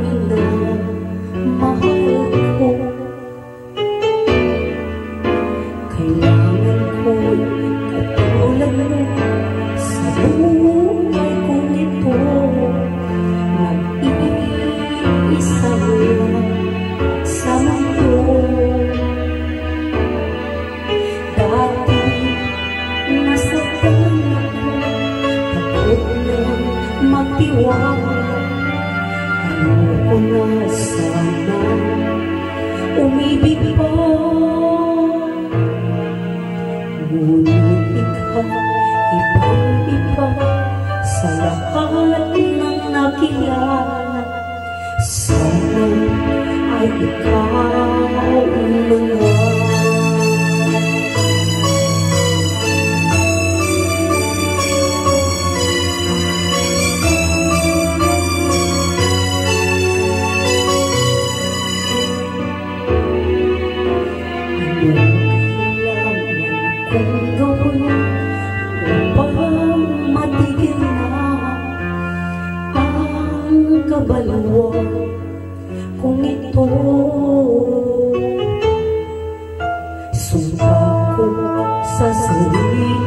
na mahal ko. Kailangan ko'y katulad mo sa buhay kong ito. Nag-iisa lang sa mundo. Dati nasaktan ako, takot na magtiwala. Ayoko na sana umibig pa. Ngunit ikaw, ibang-iba sa lahat ng nakilala. Sana ay ikaw na. Kung gawin upang matigil na ang kabaluan kung ito. Sumpa ko sa sarili,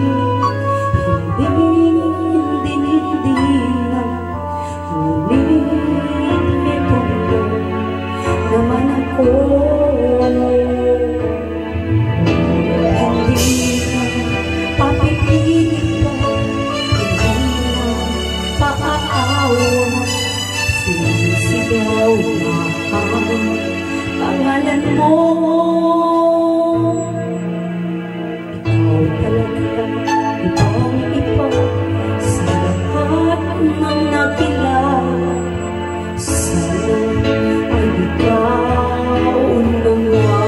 hindi na. Ngunit ito naman ako. Sinisigaw na ang pangalan mo. Ikaw talaga, ibang-iba sa lahat ng nakilala. Sana ay ikaw na nga.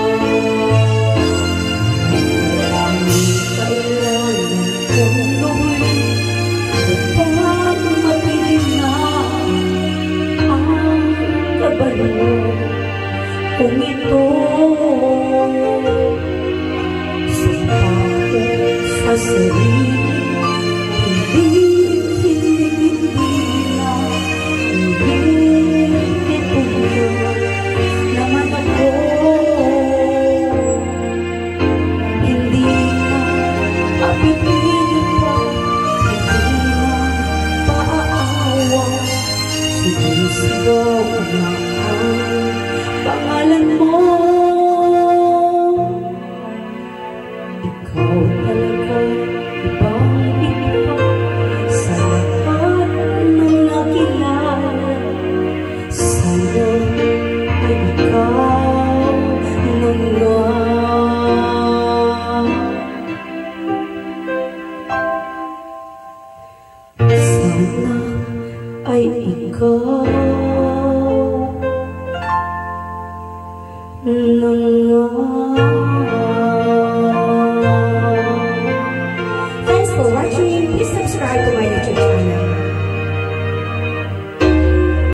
Kailangan kong gawin upang matigil na kung ito. Sumpa ko sa sarili, hindi na. Ngunit ito naman ako. Hindi na papipilit pa, hindi na paaawa. Sinisigaw na ang pangalan mo. Ikaw talaga, ibang-iba sa lahat ng nakilala. Sana ay ikaw